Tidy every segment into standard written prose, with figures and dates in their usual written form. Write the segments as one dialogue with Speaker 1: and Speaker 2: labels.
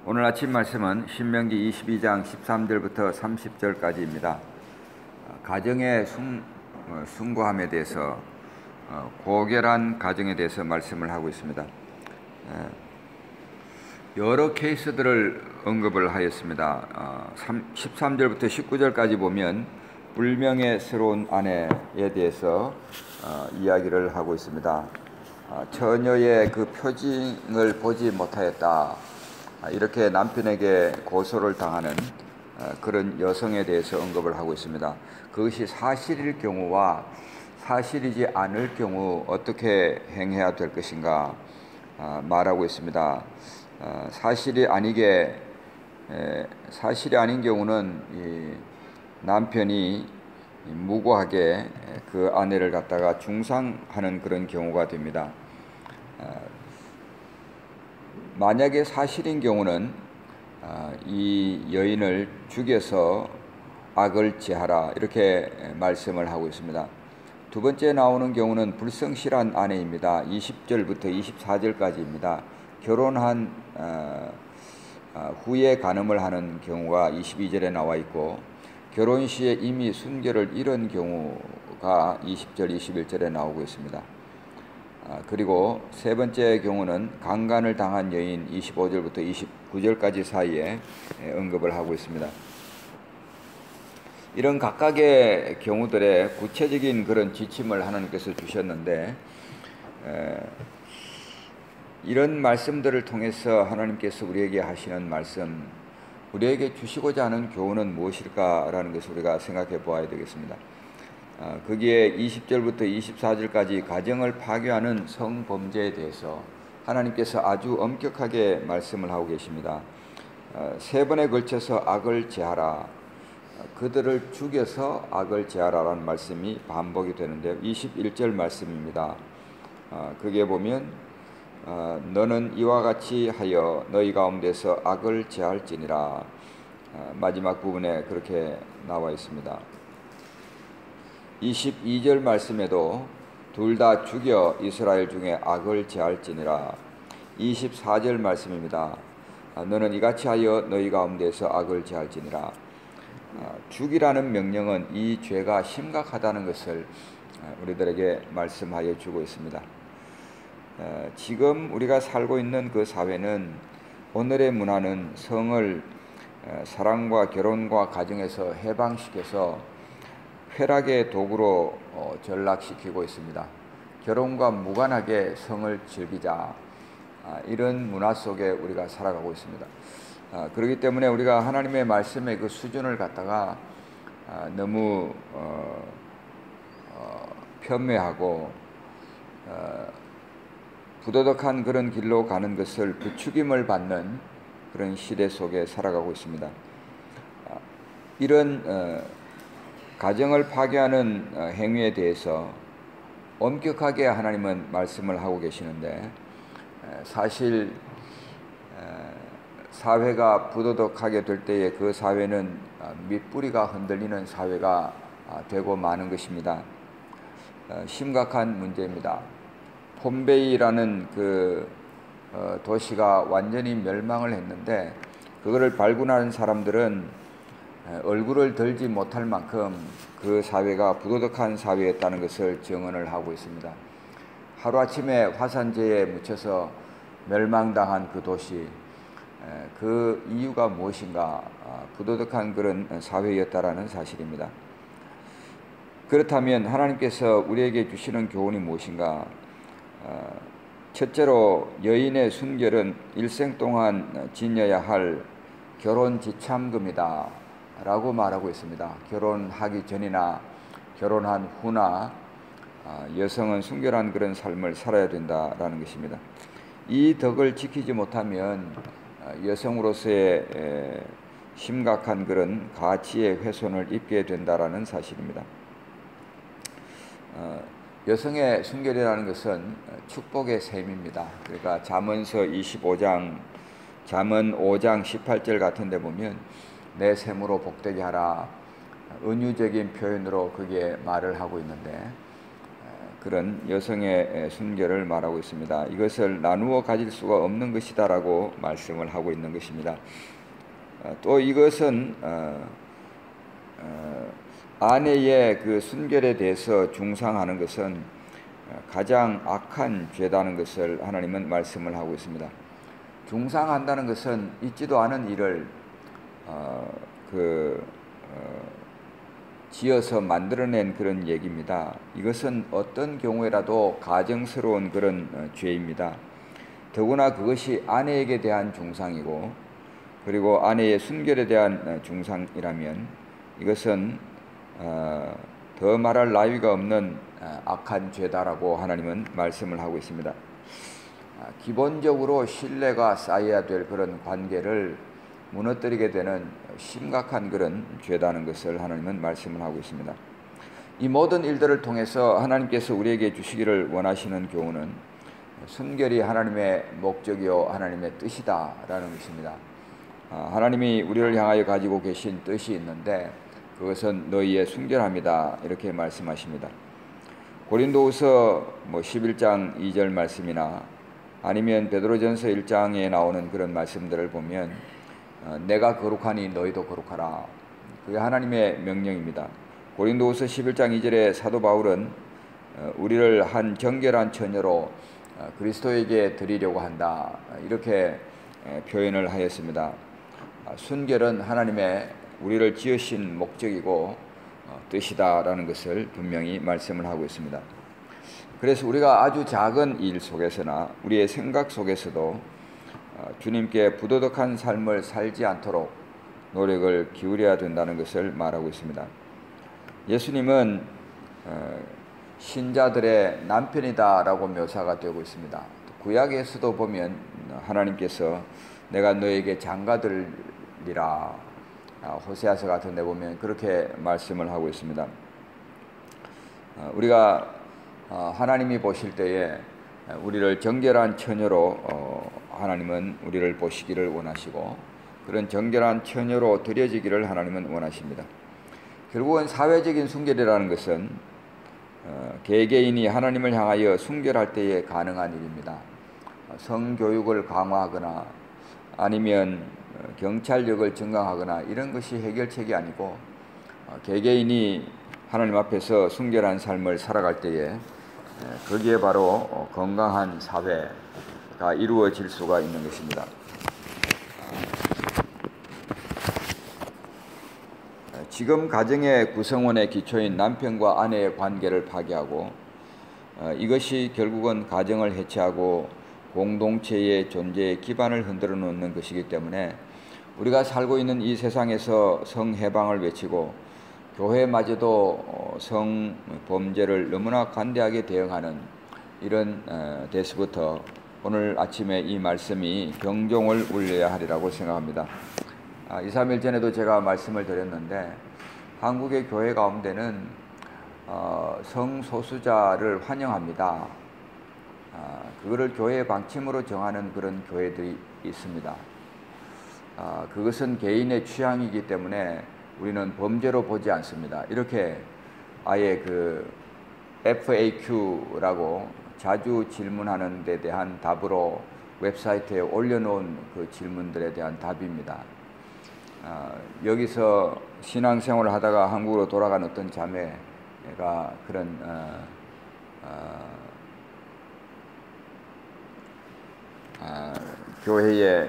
Speaker 1: 오늘 아침 말씀은 신명기 22장 13절부터 30절까지입니다. 가정의 숭고함에 대해서 고결한 가정에 대해서 말씀을 하고 있습니다. 여러 케이스들을 언급을 하였습니다. 13절부터 19절까지 보면 불명예스러운 아내에 대해서 이야기를 하고 있습니다. 처녀의 그 표징을 보지 못하였다, 이렇게 남편에게 고소를 당하는 그런 여성에 대해서 언급을 하고 있습니다. 그것이 사실일 경우와 사실이지 않을 경우 어떻게 행해야 될 것인가 말하고 있습니다. 사실이 아닌 경우는 이 남편이 무고하게 그 아내를 갖다가 중상하는 그런 경우가 됩니다. 만약에 사실인 경우는 이 여인을 죽여서 악을 제하라, 이렇게 말씀을 하고 있습니다. 두 번째 나오는 경우는 불성실한 아내입니다. 20절부터 24절까지입니다. 결혼한 후에 간음을 하는 경우가 22절에 나와 있고, 결혼 시에 이미 순결을 잃은 경우가 20절, 21절에 나오고 있습니다. 그리고 세 번째 경우는 강간을 당한 여인 25절부터 29절까지 사이에 언급을 하고 있습니다. 이런 각각의 경우들의 구체적인 그런 지침을 하나님께서 주셨는데, 이런 말씀들을 통해서 하나님께서 우리에게 하시는 말씀, 우리에게 주시고자 하는 교훈은 무엇일까라는 것을 우리가 생각해 보아야 되겠습니다. 거기에 20절부터 24절까지 가정을 파괴하는 성범죄에 대해서 하나님께서 아주 엄격하게 말씀을 하고 계십니다. 세 번에 걸쳐서 악을 제하라, 그들을 죽여서 악을 제하라라는 말씀이 반복이 되는데요. 21절 말씀입니다. 거기에 보면 너는 이와 같이 하여 너희 가운데서 악을 제할지니라, 마지막 부분에 그렇게 나와 있습니다. 22절 말씀에도 둘 다 죽여 이스라엘 중에 악을 제할지니라. 24절 말씀입니다. 너는 이같이 하여 너희 가운데서 악을 제할지니라. 죽이라는 명령은 이 죄가 심각하다는 것을 우리들에게 말씀하여 주고 있습니다. 지금 우리가 살고 있는 그 사회는, 오늘의 문화는 성을 사랑과 결혼과 가정에서 해방시켜서 쾌락의 도구로 전락시키고 있습니다. 결혼과 무관하게 성을 즐기자, 이런 문화 속에 우리가 살아가고 있습니다. 그렇기 때문에 우리가 하나님의 말씀의 그 수준을 갖다가 너무 편매하고 부도덕한 그런 길로 가는 것을 부추김을 받는 그런 시대 속에 살아가고 있습니다. 이런 가정을 파괴하는 행위에 대해서 엄격하게 하나님은 말씀을 하고 계시는데, 사실 사회가 부도덕하게 될 때에 그 사회는 밑뿌리가 흔들리는 사회가 되고 마는 것입니다. 심각한 문제입니다. 폼베이라는 그 도시가 완전히 멸망을 했는데, 그거를 발굴하는 사람들은 얼굴을 들지 못할 만큼 그 사회가 부도덕한 사회였다는 것을 증언을 하고 있습니다. 하루아침에 화산재에 묻혀서 멸망당한 그 도시, 그 이유가 무엇인가? 부도덕한 그런 사회였다라는 사실입니다. 그렇다면 하나님께서 우리에게 주시는 교훈이 무엇인가? 첫째로, 여인의 순결은 일생 동안 지녀야 할 결혼 지참금이다 라고 말하고 있습니다. 결혼하기 전이나 결혼한 후나 여성은 순결한 그런 삶을 살아야 된다라는 것입니다. 이 덕을 지키지 못하면 여성으로서의 심각한 그런 가치의 훼손을 입게 된다라는 사실입니다. 여성의 순결이라는 것은 축복의 셈입니다. 그러니까 잠언서 25장, 잠언 5장 18절 같은 데 보면 내 셈으로 복되게 하라, 은유적인 표현으로 그게 말을 하고 있는데, 그런 여성의 순결을 말하고 있습니다. 이것을 나누어 가질 수가 없는 것이다라고 말씀을 하고 있는 것입니다. 또 이것은 아내의 그 순결에 대해서 중상하는 것은 가장 악한 죄다는 것을 하나님은 말씀을 하고 있습니다. 중상한다는 것은 있지도 않은 일을 지어서 만들어낸 그런 얘기입니다. 이것은 어떤 경우에라도 가정스러운 그런 죄입니다. 더구나 그것이 아내에게 대한 중상이고 그리고 아내의 순결에 대한 중상이라면 이것은 더 말할 나위가 없는 악한 죄다라고 하나님은 말씀을 하고 있습니다. 기본적으로 신뢰가 쌓여야 될 그런 관계를 무너뜨리게 되는 심각한 그런 죄다는 것을 하나님은 말씀을 하고 있습니다. 이 모든 일들을 통해서 하나님께서 우리에게 주시기를 원하시는 교훈은 순결이 하나님의 목적이요 하나님의 뜻이다라는 것입니다. 하나님이 우리를 향하여 가지고 계신 뜻이 있는데 그것은 너희의 순결함이다 이렇게 말씀하십니다. 고린도후서 11장 2절 말씀이나 아니면 베드로전서 1장에 나오는 그런 말씀들을 보면 내가 거룩하니 너희도 거룩하라. 그게 하나님의 명령입니다. 고린도후서 11장 2절에 사도 바울은 우리를 한 정결한 처녀로 그리스도에게 드리려고 한다 이렇게 표현을 하였습니다. 순결은 하나님의 우리를 지으신 목적이고 뜻이다라는 것을 분명히 말씀을 하고 있습니다. 그래서 우리가 아주 작은 일 속에서나 우리의 생각 속에서도 주님께 부도덕한 삶을 살지 않도록 노력을 기울여야 된다는 것을 말하고 있습니다. 예수님은 신자들의 남편이다라고 묘사가 되고 있습니다. 구약에서도 보면 하나님께서 내가 너에게 장가들리라 호세아서 같은 데 보면 그렇게 말씀을 하고 있습니다. 우리가 하나님이 보실 때에 우리를 정결한 처녀로 하나님은 우리를 보시기를 원하시고 그런 정결한 처녀로 드려지기를 하나님은 원하십니다. 결국은 사회적인 순결이라는 것은 개개인이 하나님을 향하여 순결할 때에 가능한 일입니다. 성교육을 강화하거나 아니면 경찰력을 증강하거나 이런 것이 해결책이 아니고 개개인이 하나님 앞에서 순결한 삶을 살아갈 때에 거기에 바로 건강한 사회가 이루어질 수가 있는 것입니다. 지금 가정의 구성원의 기초인 남편과 아내의 관계를 파괴하고 이것이 결국은 가정을 해체하고 공동체의 존재의 기반을 흔들어 놓는 것이기 때문에 우리가 살고 있는 이 세상에서 성해방을 외치고 교회마저도 성범죄를 너무나 관대하게 대응하는 이런 데서부터 오늘 아침에 이 말씀이 경종을 울려야 하리라고 생각합니다. 2, 3일 전에도 제가 말씀을 드렸는데 한국의 교회 가운데는 성소수자를 환영합니다. 그거를 교회의 방침으로 정하는 그런 교회들이 있습니다. 그것은 개인의 취향이기 때문에 우리는 범죄로 보지 않습니다. 이렇게 아예 그 FAQ라고 자주 질문하는 데 대한 답으로 웹사이트에 올려놓은 그 질문들에 대한 답입니다. 여기서 신앙생활을 하다가 한국으로 돌아간 어떤 자매가 그런 교회에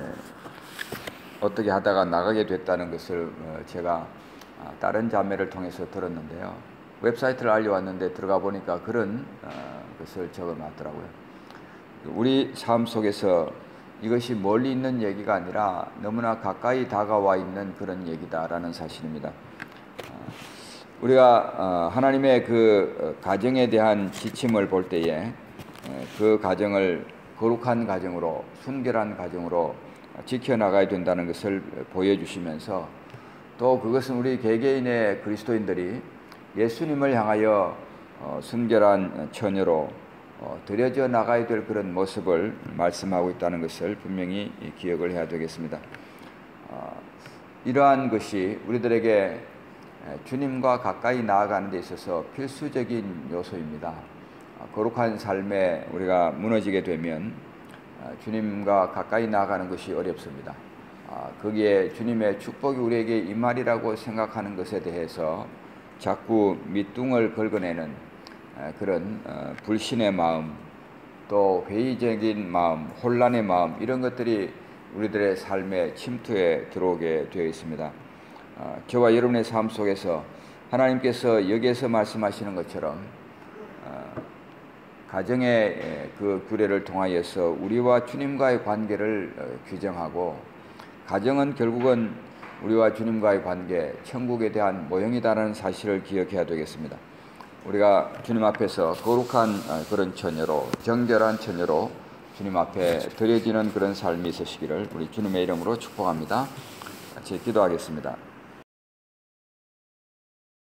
Speaker 1: 어떻게 하다가 나가게 됐다는 것을 제가 다른 자매를 통해서 들었는데요. 웹사이트를 알려왔는데 들어가 보니까 그런 것을 적어놨더라고요. 우리 삶 속에서 이것이 멀리 있는 얘기가 아니라 너무나 가까이 다가와 있는 그런 얘기다라는 사실입니다. 우리가 하나님의 그 가정에 대한 지침을 볼 때에 그 가정을 거룩한 가정으로 순결한 가정으로 지켜나가야 된다는 것을 보여주시면서 또 그것은 우리 개개인의 그리스도인들이 예수님을 향하여 순결한 처녀로 드려져 나가야 될 그런 모습을 말씀하고 있다는 것을 분명히 기억을 해야 되겠습니다. 이러한 것이 우리들에게 주님과 가까이 나아가는 데 있어서 필수적인 요소입니다. 거룩한 삶에 우리가 무너지게 되면 주님과 가까이 나아가는 것이 어렵습니다. 거기에 주님의 축복이 우리에게 임하리라고 생각하는 것에 대해서 자꾸 밑둥을 긁어내는 그런 불신의 마음, 또 회의적인 마음, 혼란의 마음, 이런 것들이 우리들의 삶에 침투해 들어오게 되어 있습니다. 저와 여러분의 삶 속에서 하나님께서 여기에서 말씀하시는 것처럼 가정의 그 규례를 통하여서 우리와 주님과의 관계를 규정하고, 가정은 결국은 우리와 주님과의 관계, 천국에 대한 모형이다라는 사실을 기억해야 되겠습니다. 우리가 주님 앞에서 거룩한 그런 처녀로, 정결한 처녀로 주님 앞에 드려지는 그런 삶이 있으시기를 우리 주님의 이름으로 축복합니다. 같이 기도하겠습니다.